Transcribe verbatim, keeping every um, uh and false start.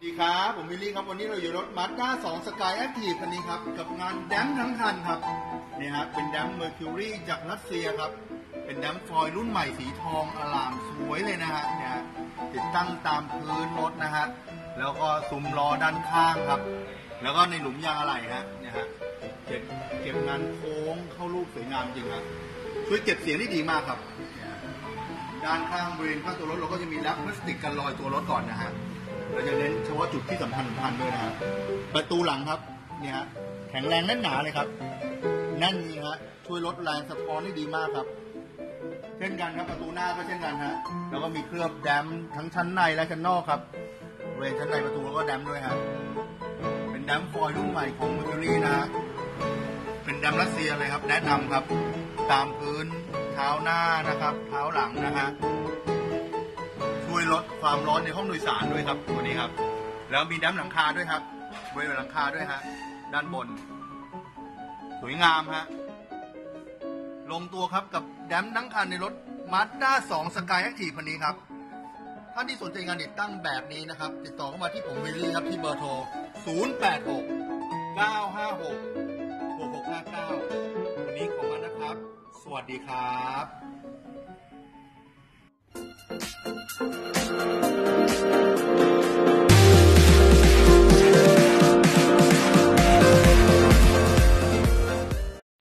สวัสดีครับผมวิลลี่ครับวันนี้เราอยู่รถ Mazda สอง Sky Active คันนี้ครับกับงานแดมทั้งคันครับนี่ฮะเป็นแดม Mercury จากรัสเซียครับเป็นแดมฟอยล์รุ่นใหม่สีทองอลามสวยเลยนะฮะเนี่ยติดตั้งตามพื้นรถนะฮะแล้วก็ซุ้มล้อด้านข้างครับแล้วก็ในหลุมยางอะไหล่ฮะเนี่ยฮะเก็บเก็บงานโค้งเข้ารูปสวยงามจริงครับช่วยเก็บเสียงได้ดีมากครับด้านข้างบริเวณข้างตัวรถเราก็จะมีแรปพลาสติกกันรอยตัวรถก่อนนะฮะเราจะเน้นเฉพาะจุดที่สำคัญสำคัญด้วยนะครับประตูหลังครับเนี่ยฮะแข็งแรงแน่นหนาเลยครับแน่นจริงฮะช่วยลดแรงสะท้อนได้ดีมากครับเช่นกันครับประตูหน้าก็เช่นกันฮะแล้วก็มีเคลือบแดมทั้งชั้นในและชั้นนอกครับบริเวณชั้นในประตูแล้วก็แดมด้วยฮะเป็นแดมฟอยล์รุ่นใหม่ของ Mercury นะฮะเป็นแดมรัสเซียเลยครับแนะนำครับตามพื้นเท้าหน้านะครับเท้าหลังนะฮะช่วยลดความร้อนในห้องโดยสารด้วยครับตัวนี้ครับแล้วมีแดมหลังคาด้วยครับบริเวณหลังคาด้วยฮะด้านบนสวยงามฮะลงตัวครับกับแดมทั้งคันในรถ Mazda สอง Sky Active คันนี้ครับท่านที่สนใจงานติดตั้งแบบนี้นะครับติดต่อเข้ามาที่ผมวิลลี่ครับที่เบอร์โทรศูนย์ แปด หก เก้า ห้า หก หก หก ห้า เก้าวันนี้ขอบคุณนะครับสวัสดีครับ